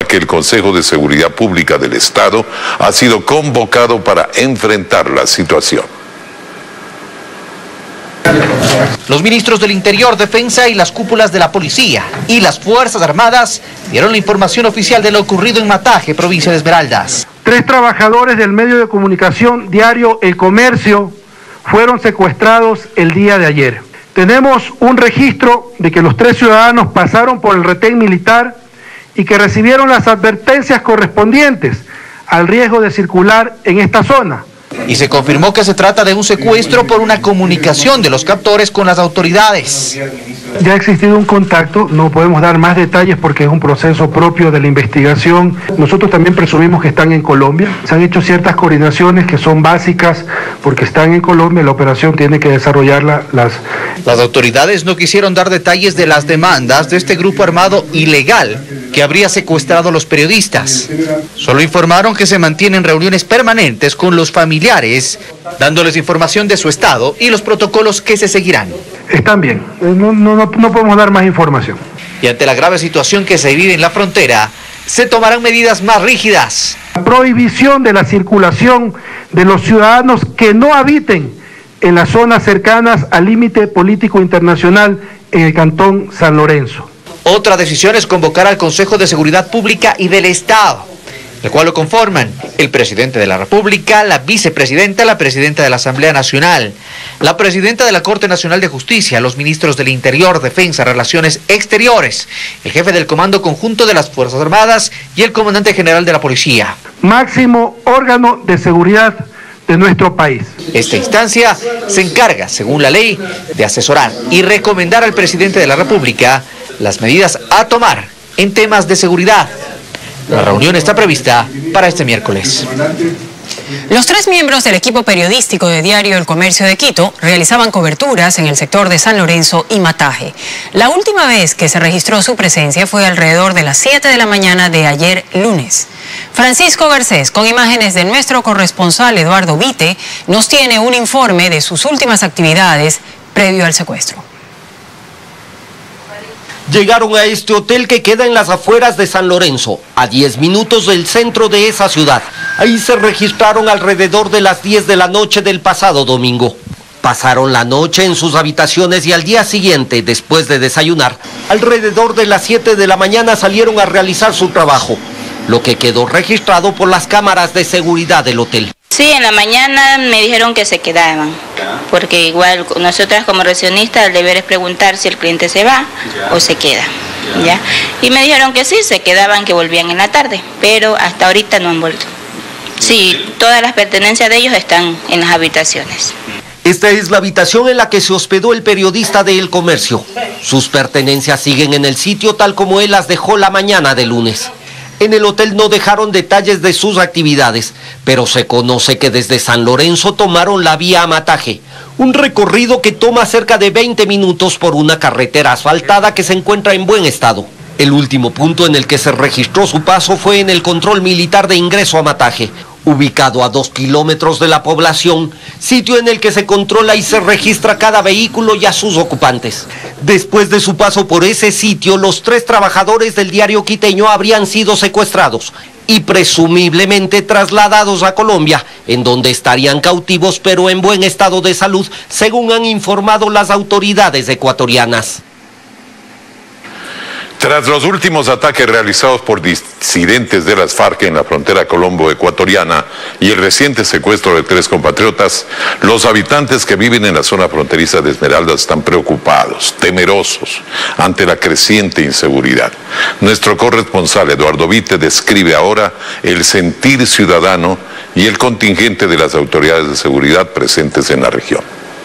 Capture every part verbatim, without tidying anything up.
que el Consejo de Seguridad Pública del Estado ha sido convocado para enfrentar la situación. Los ministros del Interior, Defensa y las cúpulas de la Policía y las Fuerzas Armadas dieron la información oficial de lo ocurrido en Mataje, provincia de Esmeraldas. Tres trabajadores del medio de comunicación diario El Comercio fueron secuestrados el día de ayer. Tenemos un registro de que los tres ciudadanos pasaron por el retén militar y que recibieron las advertencias correspondientes al riesgo de circular en esta zona. Y se confirmó que se trata de un secuestro por una comunicación de los captores con las autoridades. Ya ha existido un contacto, no podemos dar más detalles porque es un proceso propio de la investigación. Nosotros también presumimos que están en Colombia. Se han hecho ciertas coordinaciones que son básicas porque están en Colombia, la operación tiene que desarrollarla las... Las autoridades no quisieron dar detalles de las demandas de este grupo armado ilegal que habría secuestrado a los periodistas. Solo informaron que se mantienen reuniones permanentes con los familiares, dándoles información de su estado y los protocolos que se seguirán. Están bien, no, no, no, no podemos dar más información. Y ante la grave situación que se vive en la frontera, se tomarán medidas más rígidas. La prohibición de la circulación de los ciudadanos que no habiten en las zonas cercanas al límite político internacional en el Cantón San Lorenzo. Otra decisión es convocar al Consejo de Seguridad Pública y del Estado, el cual lo conforman el presidente de la República, la vicepresidenta, la presidenta de la Asamblea Nacional, la presidenta de la Corte Nacional de Justicia, los ministros del Interior, Defensa, Relaciones Exteriores, el jefe del Comando Conjunto de las Fuerzas Armadas y el comandante general de la Policía. Máximo órgano de seguridad de nuestro país. Esta instancia se encarga, según la ley, de asesorar y recomendar al presidente de la República las medidas a tomar en temas de seguridad. La reunión está prevista para este miércoles. Los tres miembros del equipo periodístico de Diario El Comercio de Quito realizaban coberturas en el sector de San Lorenzo y Mataje. La última vez que se registró su presencia fue alrededor de las siete de la mañana de ayer lunes. Francisco Garcés, con imágenes de nuestro corresponsal Eduardo Vite, nos tiene un informe de sus últimas actividades previo al secuestro. Llegaron a este hotel que queda en las afueras de San Lorenzo, a diez minutos del centro de esa ciudad. Ahí se registraron alrededor de las diez de la noche del pasado domingo. Pasaron la noche en sus habitaciones y al día siguiente, después de desayunar, alrededor de las siete de la mañana salieron a realizar su trabajo, lo que quedó registrado por las cámaras de seguridad del hotel. Sí, en la mañana me dijeron que se quedaban, porque igual nosotras como recepcionistas el deber es preguntar si el cliente se va o se queda, ¿ya? Y me dijeron que sí, se quedaban, que volvían en la tarde, pero hasta ahorita no han vuelto. Sí, todas las pertenencias de ellos están en las habitaciones. Esta es la habitación en la que se hospedó el periodista de El Comercio. Sus pertenencias siguen en el sitio tal como él las dejó la mañana de lunes. En el hotel no dejaron detalles de sus actividades, pero se conoce que desde San Lorenzo tomaron la vía a Mataje, un recorrido que toma cerca de veinte minutos por una carretera asfaltada que se encuentra en buen estado. El último punto en el que se registró su paso fue en el control militar de ingreso a Mataje, ubicado a dos kilómetros de la población, sitio en el que se controla y se registra cada vehículo y a sus ocupantes. Después de su paso por ese sitio, los tres trabajadores del diario quiteño habrían sido secuestrados y presumiblemente trasladados a Colombia, en donde estarían cautivos pero en buen estado de salud, según han informado las autoridades ecuatorianas. Tras los últimos ataques realizados por disidentes de las FARC en la frontera colombo-ecuatoriana y el reciente secuestro de tres compatriotas, los habitantes que viven en la zona fronteriza de Esmeraldas están preocupados, temerosos ante la creciente inseguridad. Nuestro corresponsal Eduardo Vite describe ahora el sentir ciudadano y el contingente de las autoridades de seguridad presentes en la región.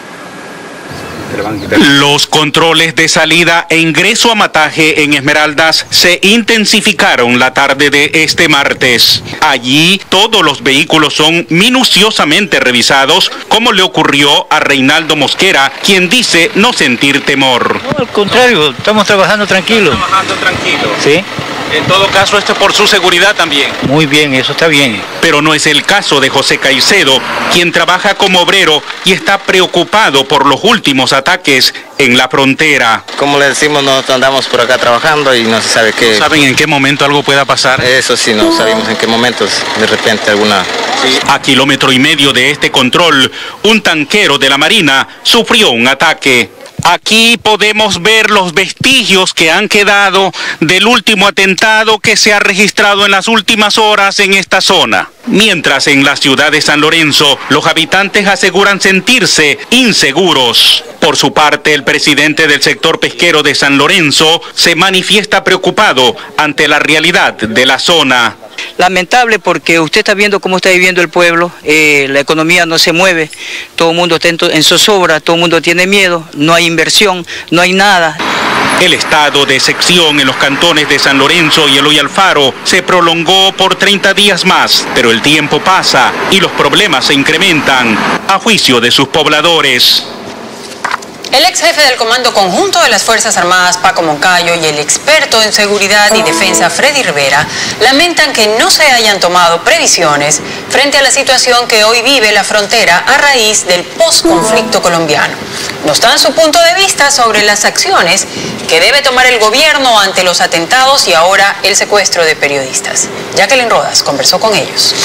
Los controles de salida e ingreso a Mataje en Esmeraldas se intensificaron la tarde de este martes. Allí todos los vehículos son minuciosamente revisados, como le ocurrió a Reinaldo Mosquera, quien dice no sentir temor. No, al contrario, estamos trabajando tranquilos. Trabajando tranquilos. Sí. En todo caso, esto es por su seguridad también. Muy bien, eso está bien. Pero no es el caso de José Caicedo, quien trabaja como obrero y está preocupado por los últimos ataques en la frontera. Como le decimos, nosotros andamos por acá trabajando y no se sabe qué... ¿No saben en qué momento algo pueda pasar? Eso sí, no sabemos en qué momentos, de repente alguna... Sí. A kilómetro y medio de este control, un tanquero de la Marina sufrió un ataque. Aquí podemos ver los vestigios que han quedado del último atentado que se ha registrado en las últimas horas en esta zona. Mientras en la ciudad de San Lorenzo, los habitantes aseguran sentirse inseguros. Por su parte, el presidente del sector pesquero de San Lorenzo se manifiesta preocupado ante la realidad de la zona. Lamentable porque usted está viendo cómo está viviendo el pueblo, eh, la economía no se mueve, todo el mundo está en, en zozobra, todo el mundo tiene miedo, no hay inversión, no hay nada. El estado de excepción en los cantones de San Lorenzo y Eloy Alfaro se prolongó por treinta días más, pero el tiempo pasa y los problemas se incrementan, a juicio de sus pobladores. El ex jefe del Comando Conjunto de las Fuerzas Armadas, Paco Moncayo, y el experto en seguridad y defensa, Freddy Rivera, lamentan que no se hayan tomado previsiones frente a la situación que hoy vive la frontera a raíz del posconflicto colombiano. Nos dan su punto de vista sobre las acciones que debe tomar el gobierno ante los atentados y ahora el secuestro de periodistas. Jacqueline Rodas conversó con ellos.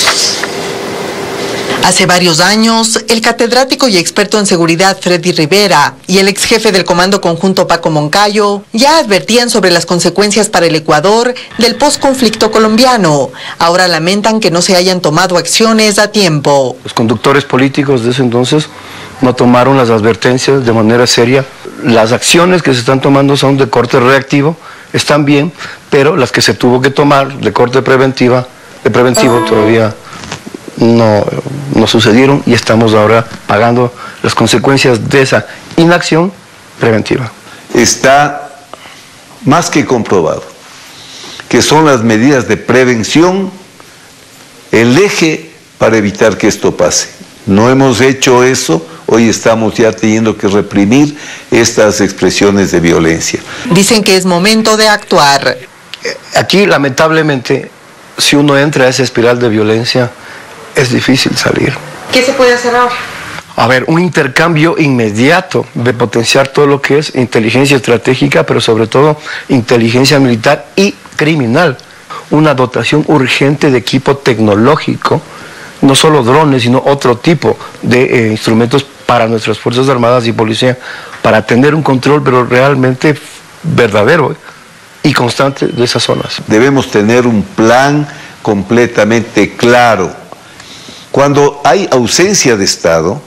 Hace varios años, el catedrático y experto en seguridad Freddy Rivera y el ex jefe del Comando Conjunto Paco Moncayo ya advertían sobre las consecuencias para el Ecuador del posconflicto colombiano. Ahora lamentan que no se hayan tomado acciones a tiempo. Los conductores políticos de ese entonces no tomaron las advertencias de manera seria. Las acciones que se están tomando son de corte reactivo, están bien, pero las que se tuvo que tomar de corte preventiva, de preventivo todavía no, no sucedieron y estamos ahora pagando las consecuencias de esa inacción preventiva. Está más que comprobado que son las medidas de prevención el eje para evitar que esto pase. No hemos hecho eso, hoy estamos ya teniendo que reprimir estas expresiones de violencia. Dicen que es momento de actuar. Aquí, lamentablemente, si uno entra a esa espiral de violencia, es difícil salir. ¿Qué se puede hacer ahora? A ver, un intercambio inmediato de potenciar todo lo que es inteligencia estratégica, pero sobre todo inteligencia militar y criminal. Una dotación urgente de equipo tecnológico, no solo drones, sino otro tipo de eh, instrumentos para nuestras Fuerzas Armadas y Policía, para tener un control, pero realmente verdadero y constante de esas zonas. Debemos tener un plan completamente claro. Cuando hay ausencia de Estado,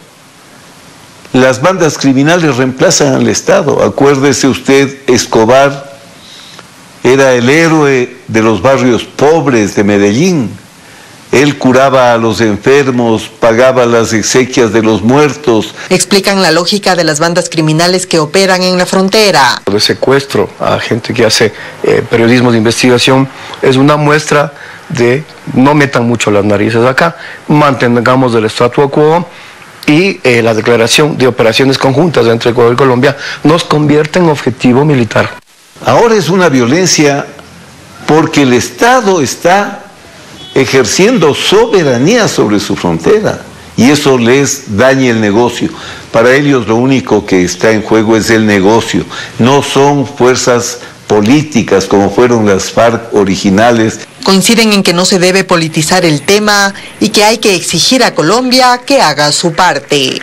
las bandas criminales reemplazan al Estado. Acuérdese usted, Escobar era el héroe de los barrios pobres de Medellín. Él curaba a los enfermos, pagaba las exequias de los muertos. Explican la lógica de las bandas criminales que operan en la frontera. El secuestro a gente que hace eh, periodismo de investigación es una muestra de no metan mucho las narices acá, mantengamos el statu quo y eh, la declaración de operaciones conjuntas entre Ecuador y Colombia nos convierte en objetivo militar. Ahora es una violencia porque el Estado está ejerciendo soberanía sobre su frontera y eso les daña el negocio. Para ellos lo único que está en juego es el negocio, no son fuerzas políticas como fueron las FARC originales. Coinciden en que no se debe politizar el tema y que hay que exigir a Colombia que haga su parte.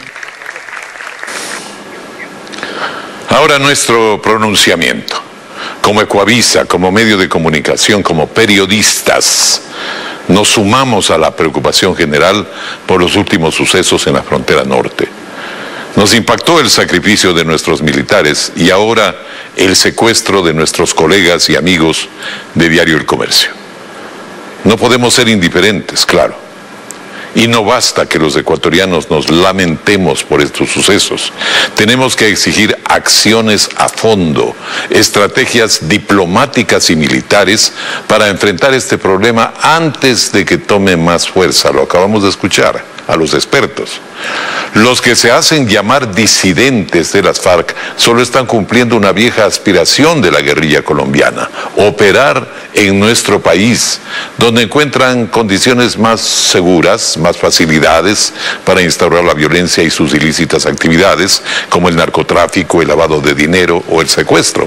Ahora nuestro pronunciamiento. Como Ecuavisa, como medio de comunicación, como periodistas, nos sumamos a la preocupación general por los últimos sucesos en la frontera norte. Nos impactó el sacrificio de nuestros militares y ahora el secuestro de nuestros colegas y amigos de Diario El Comercio. No podemos ser indiferentes, claro. Y no basta que los ecuatorianos nos lamentemos por estos sucesos. Tenemos que exigir acciones a fondo, estrategias diplomáticas y militares para enfrentar este problema antes de que tome más fuerza. Lo acabamos de escuchar a los expertos. Los que se hacen llamar disidentes de las FARC solo están cumpliendo una vieja aspiración de la guerrilla colombiana: operar en nuestro país, donde encuentran condiciones más seguras, más facilidades para instaurar la violencia y sus ilícitas actividades, como el narcotráfico, el lavado de dinero o el secuestro.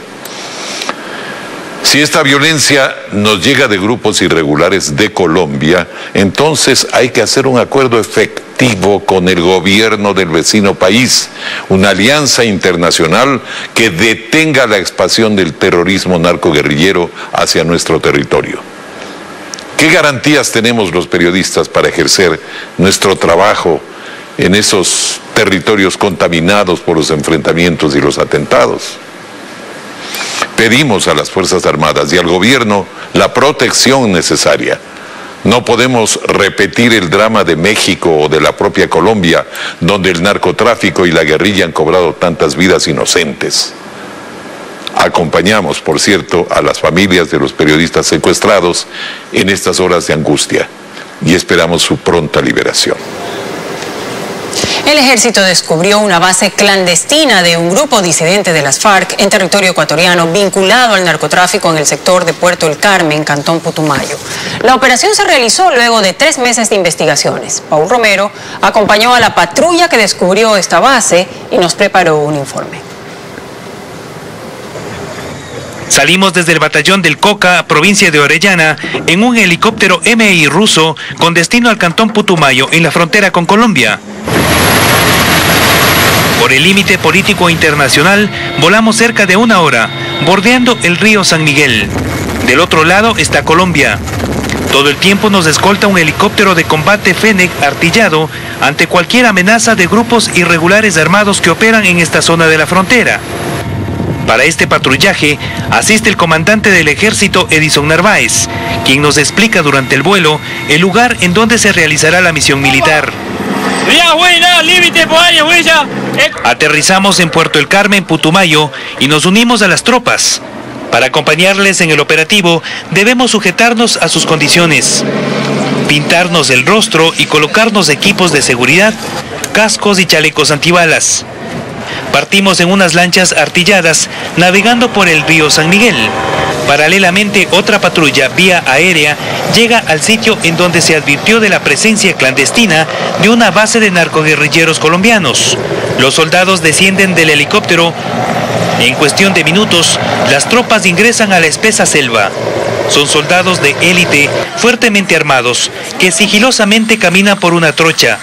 Si esta violencia nos llega de grupos irregulares de Colombia, entonces hay que hacer un acuerdo efectivo con el gobierno del vecino país, una alianza internacional que detenga la expansión del terrorismo narcoguerrillero hacia nuestro territorio. ¿Qué garantías tenemos los periodistas para ejercer nuestro trabajo en esos territorios contaminados por los enfrentamientos y los atentados? Pedimos a las Fuerzas Armadas y al gobierno la protección necesaria. No podemos repetir el drama de México o de la propia Colombia, donde el narcotráfico y la guerrilla han cobrado tantas vidas inocentes. Acompañamos, por cierto, a las familias de los periodistas secuestrados en estas horas de angustia y esperamos su pronta liberación. El ejército descubrió una base clandestina de un grupo disidente de las FARC en territorio ecuatoriano vinculado al narcotráfico en el sector de Puerto El Carmen, Cantón Putumayo. La operación se realizó luego de tres meses de investigaciones. Paul Romero acompañó a la patrulla que descubrió esta base y nos preparó un informe. Salimos desde el batallón del Coca, provincia de Orellana, en un helicóptero M I ruso con destino al Cantón Putumayo, en la frontera con Colombia. Por el límite político internacional, volamos cerca de una hora, bordeando el río San Miguel. Del otro lado está Colombia. Todo el tiempo nos escolta un helicóptero de combate Fennec artillado ante cualquier amenaza de grupos irregulares armados que operan en esta zona de la frontera. Para este patrullaje asiste el comandante del ejército Edison Narváez, quien nos explica durante el vuelo el lugar en donde se realizará la misión militar. Aterrizamos en Puerto El Carmen, Putumayo, y nos unimos a las tropas. Para acompañarles en el operativo debemos sujetarnos a sus condiciones, pintarnos el rostro y colocarnos equipos de seguridad, cascos y chalecos antibalas. Partimos en unas lanchas artilladas navegando por el río San Miguel. Paralelamente, otra patrulla vía aérea llega al sitio en donde se advirtió de la presencia clandestina de una base de narcoguerrilleros colombianos. Los soldados descienden del helicóptero. En cuestión de minutos, las tropas ingresan a la espesa selva. Son soldados de élite fuertemente armados que sigilosamente caminan por una trocha.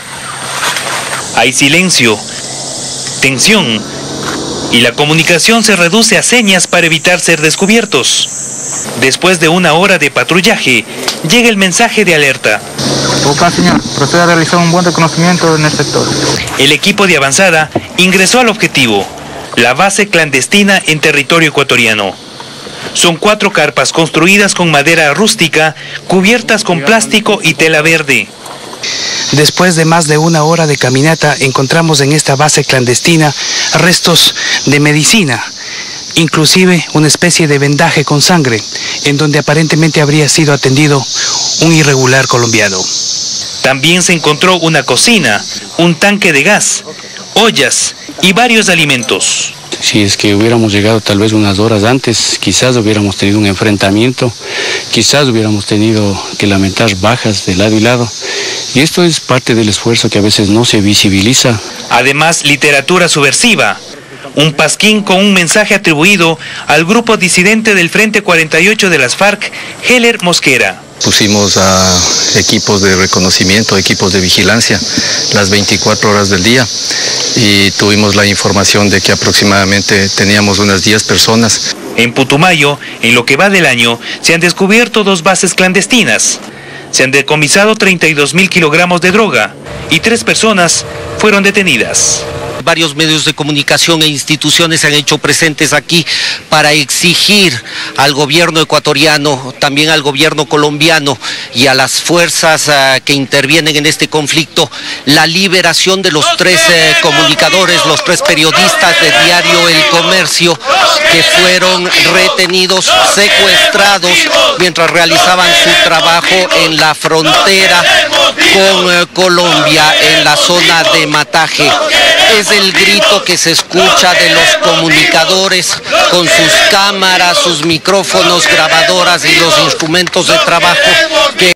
Hay silencio, tensión, y la comunicación se reduce a señas para evitar ser descubiertos. Después de una hora de patrullaje, llega el mensaje de alerta. Boca, señor, procede a realizar un buen reconocimiento en el sector. El equipo de avanzada ingresó al objetivo, la base clandestina en territorio ecuatoriano. Son cuatro carpas construidas con madera rústica, cubiertas con plástico y tela verde. Después de más de una hora de caminata, encontramos en esta base clandestina restos de medicina, inclusive una especie de vendaje con sangre, en donde aparentemente habría sido atendido un irregular colombiano. También se encontró una cocina, un tanque de gas, ollas y varios alimentos. Si es que hubiéramos llegado tal vez unas horas antes, quizás hubiéramos tenido un enfrentamiento, quizás hubiéramos tenido que lamentar bajas de lado y lado. Y esto es parte del esfuerzo que a veces no se visibiliza. Además, literatura subversiva. Un pasquín con un mensaje atribuido al grupo disidente del Frente cuarenta y ocho de las FARC, Heller Mosquera. Pusimos a equipos de reconocimiento, equipos de vigilancia, las veinticuatro horas del día, y tuvimos la información de que aproximadamente teníamos unas diez personas. En Putumayo, en lo que va del año, se han descubierto dos bases clandestinas. Se han decomisado treinta y dos mil kilogramos de droga y tres personas fueron detenidas. Varios medios de comunicación e instituciones se han hecho presentes aquí para exigir al gobierno ecuatoriano, también al gobierno colombiano y a las fuerzas uh, que intervienen en este conflicto la liberación de los tres eh, comunicadores, los tres periodistas de Diario El Comercio que fueron retenidos, secuestrados mientras realizaban su trabajo en la frontera con eh, Colombia, en la zona de Mataje. Es el grito que se escucha de los comunicadores con sus cámaras, sus micrófonos, grabadoras y los instrumentos de trabajo que